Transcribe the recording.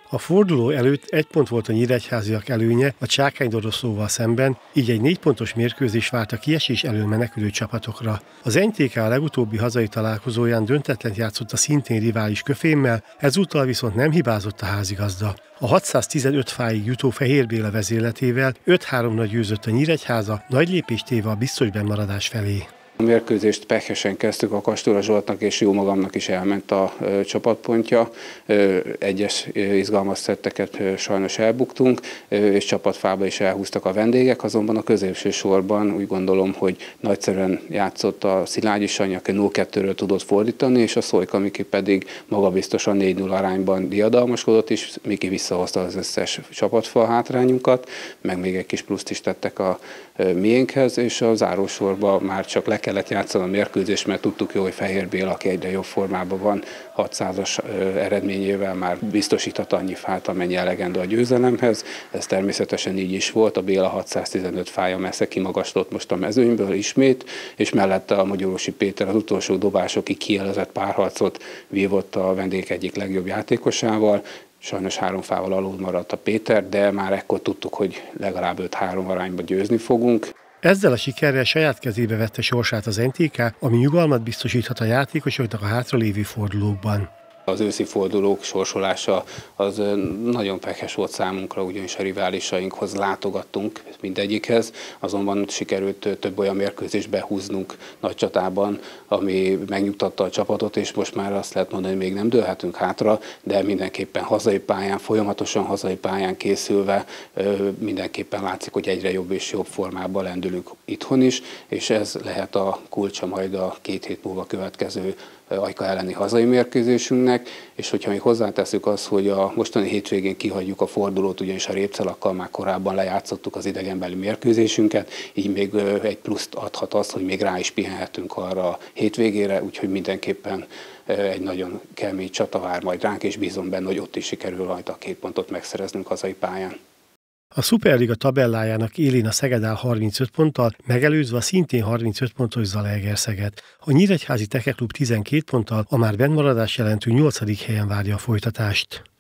A forduló előtt 1 pont volt a nyíregyháziak előnye a Csákány Doroszlóval szemben, így egy 4 pontos mérkőzés várt a kiesés elől menekülő csapatokra. Az NTK a legutóbbi hazai találkozóján döntetlent játszott a szintén rivális Köfémmel, ezúttal viszont nem hibázott a házigazda. A 615 fáig jutó Fehér Béla vezérletével 5-3-ra győzött a Nyíregyháza, nagy lépést téve a biztos bennmaradás felé. A mérkőzést pehesen kezdtük, a Kastura Zsoltnak és jó magamnak is elment a csapatpontja. Egyes izgalmas szetteket sajnos elbuktunk, és csapatfába is elhúztak a vendégek, azonban a középső sorban úgy gondolom, hogy nagyszerűen játszott a Szilágyi Sanyi, aki 0-2-ről tudott fordítani, és a Szojka Miki pedig magabiztosan 4-0 arányban diadalmaskodott, és Miki visszahozta az összes csapatfa hátrányunkat, meg még egy kis pluszt is tettek a miénkhez, és a zárósorban már csak le kellett játszani a mérkőzést, mert tudtuk jó, hogy Fehér Béla, aki egyre jobb formában van, 600-as eredményével már biztosíthat annyi fát, amennyi elegendő a győzelemhez. Ez természetesen így is volt, a Béla 615 fája messze kimagaslott most a mezőnyből ismét, és mellette a Magyarósi Péter az utolsó dobásokig kielezett párharcot vívott a vendégek egyik legjobb játékosával. Sajnos 3 fával alul maradt a Péter, de már ekkor tudtuk, hogy legalább 5-3 arányba győzni fogunk. Ezzel a sikerrel saját kezébe vette sorsát az NTK, ami nyugalmat biztosíthat a játékosoknak a hátralévő fordulókban. Az őszi fordulók sorsolása az nagyon pekes volt számunkra, ugyanis a riválisainkhoz látogattunk mindegyikhez, azonban sikerült több olyan mérkőzést behúznunk nagy csatában, ami megnyugtatta a csapatot, és most már azt lehet mondani, hogy még nem dőlhetünk hátra, de mindenképpen hazai pályán, folyamatosan hazai pályán készülve mindenképpen látszik, hogy egyre jobb és jobb formában lendülünk itthon is, és ez lehet a kulcsa majd a 2 hét múlva következő Ajka elleni hazai mérkőzésünknek, és hogyha még hozzáteszük azt, hogy a mostani hétvégén kihagyjuk a fordulót, ugyanis a Répcelakkal már korábban lejátszottuk az idegenbeli mérkőzésünket, így még egy pluszt adhat az, hogy még rá is pihenhetünk arra a hétvégére, úgyhogy mindenképpen egy nagyon kemény csata vár majd ránk, és bízom benne, hogy ott is sikerül majd a 2 pontot megszereznünk hazai pályán. A Szuperliga tabellájának élén a Szeged áll 35 ponttal, megelőzve a szintén 35 pontos Zalaegerszeget. A Nyíregyházi Tekeklub 12 ponttal a már bennmaradás jelentő 8. helyen várja a folytatást.